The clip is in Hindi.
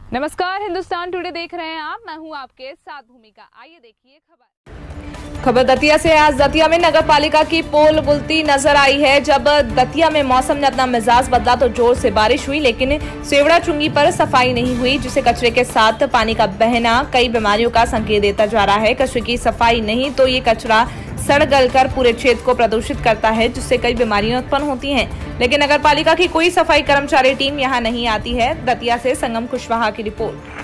नमस्कार, हिंदुस्तान टुडे देख रहे हैं आप। मैं हूं आपके साथ भूमिका। आइए देखिए खबर दतिया से। आज दतिया में नगर पालिका की पोल बुलती नजर आई है। जब दतिया में मौसम ने अपना मिजाज बदला तो जोर से बारिश हुई, लेकिन सेवड़ा चुंगी पर सफाई नहीं हुई, जिसे कचरे के साथ पानी का बहना कई बीमारियों का संकेत देता जा रहा है। कचरे की सफाई नहीं तो ये कचरा सड़ गलकर पूरे क्षेत्र को प्रदूषित करता है, जिससे कई बीमारियां उत्पन्न होती हैं। लेकिन नगर पालिका की कोई सफाई कर्मचारी टीम यहां नहीं आती है। दतिया से संगम कुशवाहा की रिपोर्ट।